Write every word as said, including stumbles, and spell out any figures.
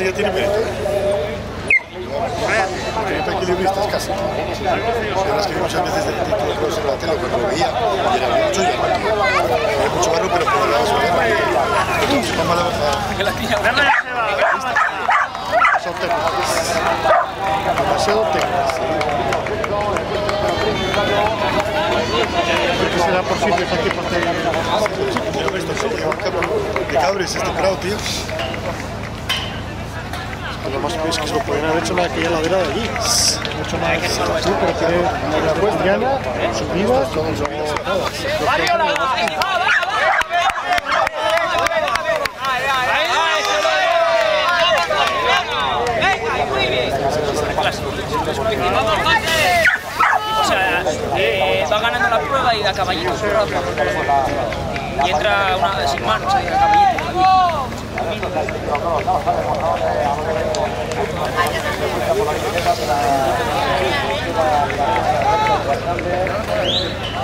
ese ya tiene mérito. treinta equilibristas casi. La verdad es que muchas veces del título de en la tele cuando lo veía, y era mucho, y era mucho barro, pero por la son técnicas. Demasiado técnicas. Porque se da por sitios aquí por todo. De cabres este prado, tío. Además es que se lo pueden haber hecho en aquella ladera de allí. Mucho más. Sí, pero tiene la cuestiana, subidas, todas subidas separadas. O sea, eh, va ganando la prueba y a caballito todo el rato. Y entra una sin manos ahí a caballito. Ay,